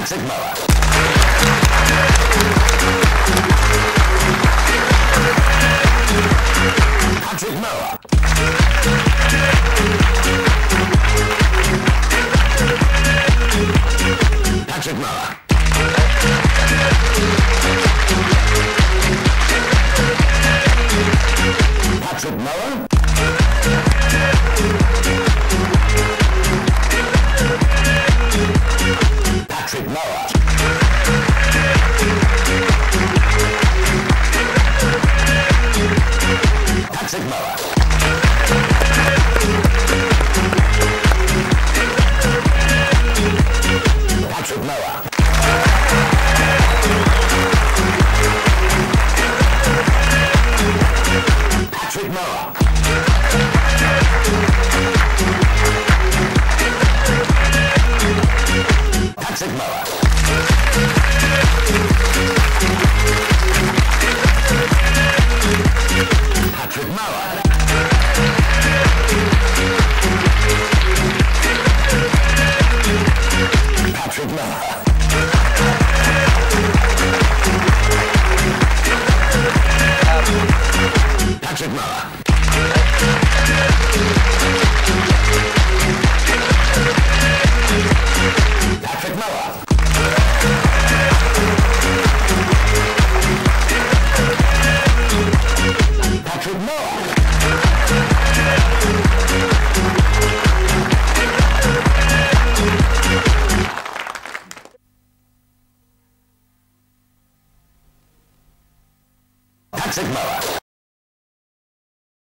Patrick Mower. Patrick Mower. Patrick Mower. Patrick Mower. Patrick Mower. Patrick Mower. Patrick Mower. Patrick Mower. Patrick Mower. Patrick Mower. Patrick Mower. Patrick Mower. Patrick Mower. Patrick Mower. Patrick Mower.